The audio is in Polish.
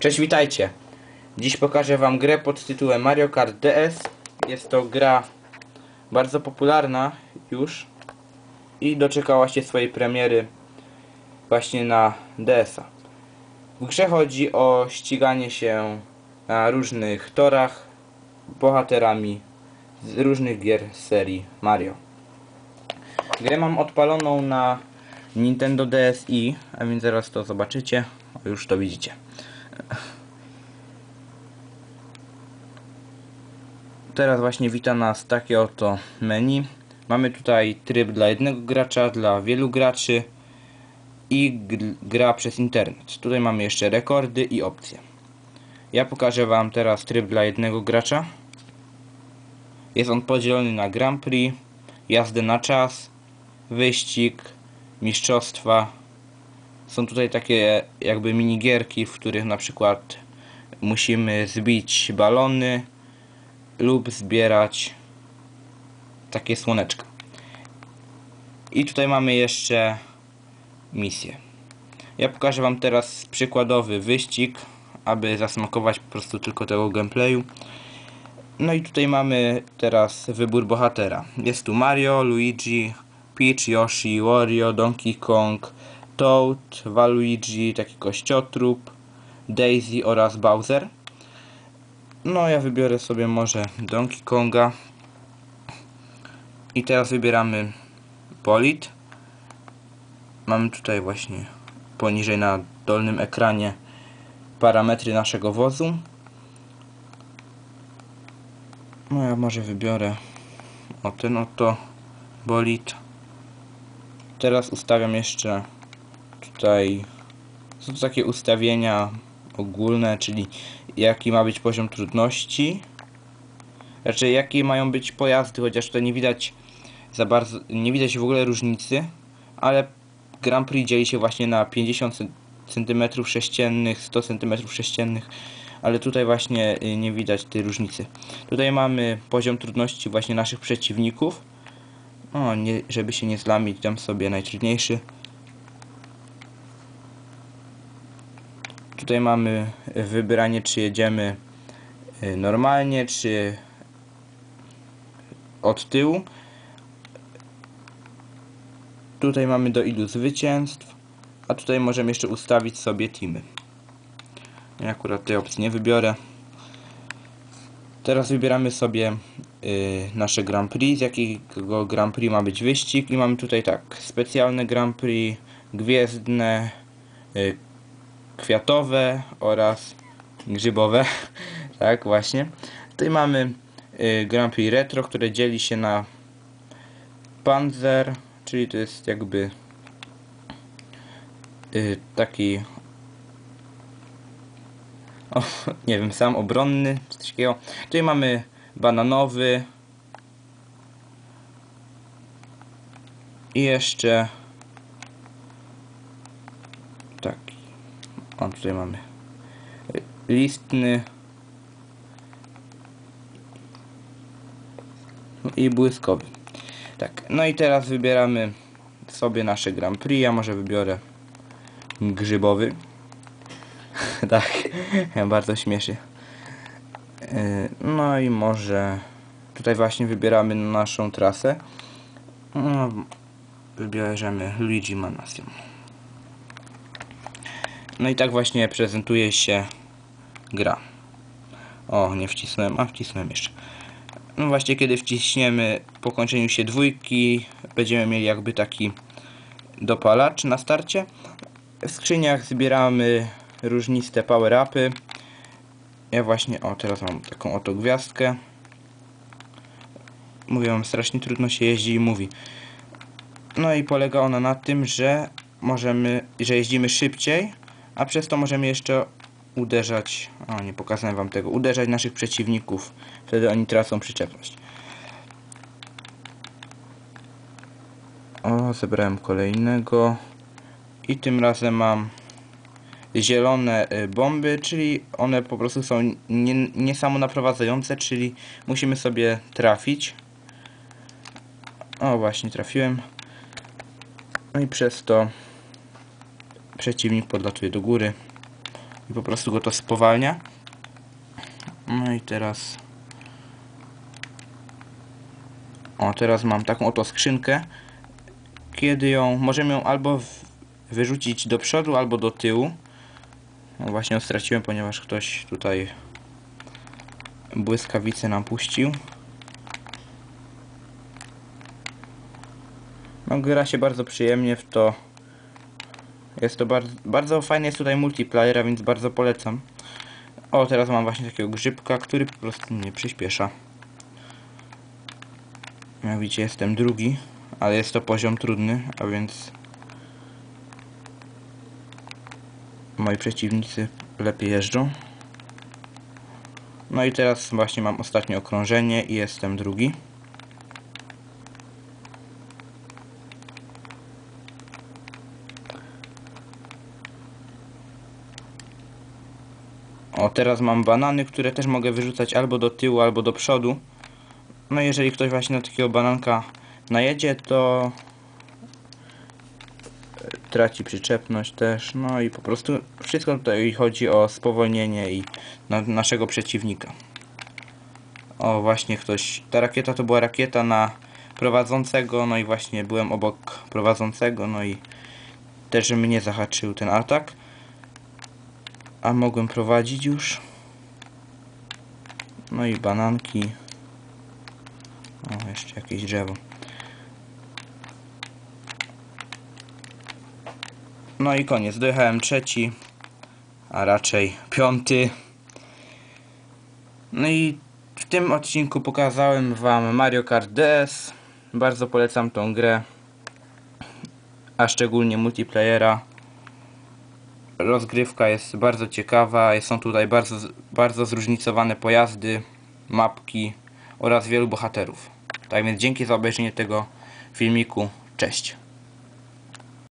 Cześć, witajcie! Dziś pokażę wam grę pod tytułem Mario Kart DS. Jest to gra bardzo popularna już i doczekała się swojej premiery właśnie na DS-a. W grze chodzi o ściganie się na różnych torach bohaterami z różnych gier z serii Mario. Grę mam odpaloną na Nintendo DSi, a więc zaraz to zobaczycie. O, już to widzicie. Teraz właśnie wita nas takie oto menu. Mamy tutaj tryb dla jednego gracza, dla wielu graczy i gra przez internet. Tutaj mamy jeszcze rekordy i opcje. Ja pokażę wam teraz tryb dla jednego gracza. Jest on podzielony na Grand Prix, jazdę na czas, wyścig, mistrzostwa. Są tutaj takie jakby minigierki, w których na przykład musimy zbić balony lub zbierać takie słoneczka. I tutaj mamy jeszcze misję. Ja pokażę wam teraz przykładowy wyścig, aby zasmakować po prostu tylko tego gameplayu. No i tutaj mamy teraz wybór bohatera. Jest tu Mario, Luigi, Peach, Yoshi, Wario, Donkey Kong, Toad, Waluigi, taki kościotrup, Daisy oraz Bowser. No ja wybiorę sobie może Donkey Konga. I teraz wybieramy bolid. Mamy tutaj właśnie poniżej na dolnym ekranie parametry naszego wozu. No ja może wybiorę o ten oto bolid. Teraz ustawiam jeszcze tutaj, są to takie ustawienia ogólne, czyli jaki ma być poziom trudności, raczej jakie mają być pojazdy, chociaż tutaj nie widać za bardzo, nie widać w ogóle różnicy, ale Grand Prix dzieli się właśnie na 50 cm3, 100 cm3, ale tutaj właśnie nie widać tej różnicy. Tutaj mamy poziom trudności właśnie naszych przeciwników. O, nie, żeby się nie zlamić, dam sobie najtrudniejszy. Tutaj mamy wybranie, czy jedziemy normalnie, czy od tyłu. Tutaj mamy do ilu zwycięstw, a tutaj możemy jeszcze ustawić sobie teamy. Ja akurat tej opcji nie wybiorę. Teraz wybieramy sobie nasze Grand Prix, z jakiego Grand Prix ma być wyścig. I mamy tutaj tak, specjalne Grand Prix, gwiezdne, kwiatowe oraz grzybowe. Tak właśnie. Tutaj mamy Grand Prix Retro, które dzieli się na Panzer, czyli to jest jakby taki, o, nie wiem, sam obronny, coś takiego. Tutaj mamy bananowy i jeszcze taki, o, tutaj mamy listny i błyskowy. Tak, no i teraz wybieramy sobie nasze Grand Prix. Ja może wybiorę grzybowy. Tak, bardzo śmieszy. No i może tutaj właśnie wybieramy naszą trasę. No, wybierzemy Luigi Mansion. No i tak właśnie prezentuje się gra. O, nie wcisnąłem, a wcisnąłem jeszcze. No właśnie, kiedy wciśniemy po kończeniu się dwójki, będziemy mieli jakby taki dopalacz na starcie. W skrzyniach zbieramy różniste power-upy. Ja właśnie, o, teraz mam taką oto gwiazdkę. Mówię wam, strasznie trudno się jeździ i mówi. No i polega ona na tym, że jeździmy szybciej, a przez to możemy jeszcze uderzać, o, nie pokazałem wam tego, uderzać naszych przeciwników. Wtedy oni tracą przyczepność. O, zebrałem kolejnego. I tym razem mam zielone bomby, czyli one po prostu są nie samonaprowadzające, czyli musimy sobie trafić. O, właśnie trafiłem. No i przez to przeciwnik podlatuje do góry i po prostu go to spowalnia. No i teraz teraz mam taką oto skrzynkę, kiedy możemy ją albo wyrzucić do przodu, albo do tyłu. No właśnie ją straciłem, ponieważ ktoś tutaj błyskawicę nam puścił. No, gra się bardzo przyjemnie w to. Jest to bardzo fajny jest tutaj multiplayer, a więc bardzo polecam. Teraz mam właśnie takiego grzybka, który po prostu mnie przyspiesza. Jak widzicie, jestem drugi, ale jest to poziom trudny, a więc moi przeciwnicy lepiej jeżdżą. No i teraz właśnie mam ostatnie okrążenie i jestem drugi. Teraz mam banany, które też mogę wyrzucać albo do tyłu, albo do przodu. No jeżeli ktoś właśnie na takiego bananka najedzie, to traci przyczepność też. No i po prostu wszystko tutaj chodzi o spowolnienie i naszego przeciwnika. Właśnie ta rakieta to była rakieta na prowadzącego, no i właśnie byłem obok prowadzącego, no i też mnie zahaczył ten atak. A mogłem prowadzić już. No i bananki. Jeszcze jakieś drzewo. No i koniec. Dojechałem trzeci, a raczej piąty. No i w tym odcinku pokazałem wam Mario Kart DS. Bardzo polecam tą grę, a szczególnie multiplayera. Rozgrywka jest bardzo ciekawa, są tutaj bardzo zróżnicowane pojazdy, mapki oraz wielu bohaterów. Tak więc dzięki za obejrzenie tego filmiku. Cześć.